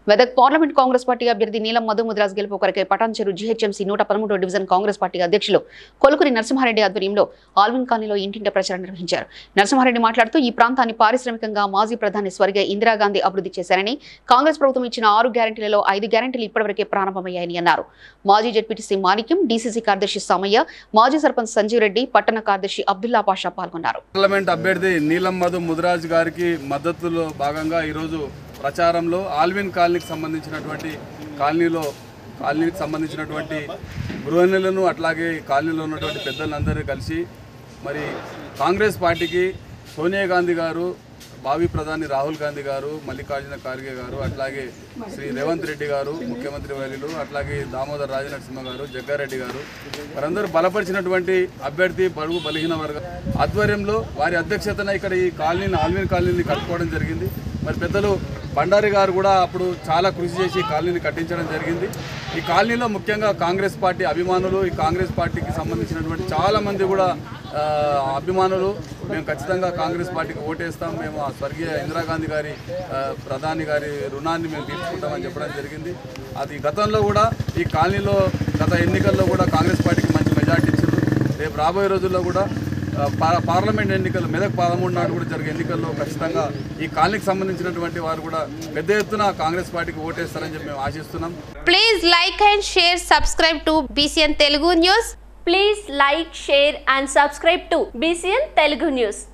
Medak parliament Congress party అభ్యర్థి నీలం మధు ముదిరాజ్ గెలుపు కొరకై పటాన్చెరు జీహెచ్ఎంసీ 113వ డివిజన్ కాంగ్రెస్ పార్టీ అధ్యక్షులు కొలుకురి నరసింహారెడ్డి ఆధ్వర్యంలో ఆల్విన్ కాలనీలో ఇంటింటి ప్రచారం నిర్వహించారు. నరసింహారెడ్డి మాట్లాడుతూ ఈ ప్రాంతాన్ని పారిశ్రామికంగా మాజీ ప్రధాని స్వర్గీయ ఇందిరాగాంధీ అభివృద్ధి చేశారని, కాంగ్రెస్ ప్రభుత్వం ఇచ్చిన 6 గ్యారెంటీలలో 5 గ్యారెంటీలు ఇప్పటివరకే ప్రారంభమయ్యాయని అన్నారు. మాజీ జెడ్పీటీసీ మాణిక్యం, డీసీసీ కార్యదర్శి సమయ్య, మాజీ సర్పంచ్ సంజీవ్ రెడ్డి, పట్టణ కార్యదర్శి అబ్దుల్లా పాషా పాల్గొన్నారు. పార్లమెంట్ అభ్యర్థి నీలం మధు ముదిరాజ్ గారికి మద్దతులో భాగంగా ఈరోజు ప్రచారంలో ఆల్విన్ కాలనీకి సంబంధించినటువంటి గృహిణులను అట్లాగే కాలనీలో ఉన్నటువంటి పెద్దలందరూ కలిసి మరి కాంగ్రెస్ పార్టీకి సోనియా గాంధీ గారు, భావి ప్రధాని రాహుల్ గాంధీ గారు, మల్లికార్జున ఖార్గే గారు, అట్లాగే శ్రీ రేవంత్ రెడ్డి గారు ముఖ్యమంత్రి వర్యులు, అట్లాగే దామోదర్ రాజనరసింహ గారు, జగ్గారెడ్డి గారు వారందరూ బలపరిచినటువంటి అభ్యర్థి బడుగు బలహీన వర్గ ఆధ్వర్యంలో వారి అధ్యక్షతన ఇక్కడ ఈ కాలనీని ఆల్విన్ కాలనీని కట్టుకోవడం జరిగింది. మరి పెద్దలు బండారి గారు కూడా అప్పుడు చాలా కృషి చేసి ఈ కాలనీని కట్టించడం జరిగింది. ఈ కాలనీలో ముఖ్యంగా కాంగ్రెస్ పార్టీ అభిమానులు, ఈ కాంగ్రెస్ పార్టీకి సంబంధించినటువంటి చాలామంది కూడా అభిమానులు మేము ఖచ్చితంగా కాంగ్రెస్ పార్టీకి ఓటేస్తాం, మేము ఆ స్వర్గీయ ఇందిరాగాంధీ గారి ప్రధాని గారి రుణాన్ని మేము తీర్చుకుంటామని చెప్పడం జరిగింది. అది గతంలో కూడా ఈ కాలనీలో గత ఎన్నికల్లో కూడా కాంగ్రెస్ పార్టీకి మంచి మెజార్టీ ఇచ్చారు. రేపు రాబోయే రోజుల్లో కూడా పార్లమెంట్ ఎన్నికలు మెదక్ 13 నాడు కూడా జరిగే ఎన్నికల్లో ఖచ్చితంగా ఈ కాలనీకి సంబంధించినటువంటి వారు కూడా పెద్ద ఎత్తున కాంగ్రెస్ పార్టీకి ఓటేస్తారని చెప్పి మేము ఆశిస్తున్నాం. Please like and share, subscribe to BCN Telugu News. Please like, share and subscribe to BCN Telugu News.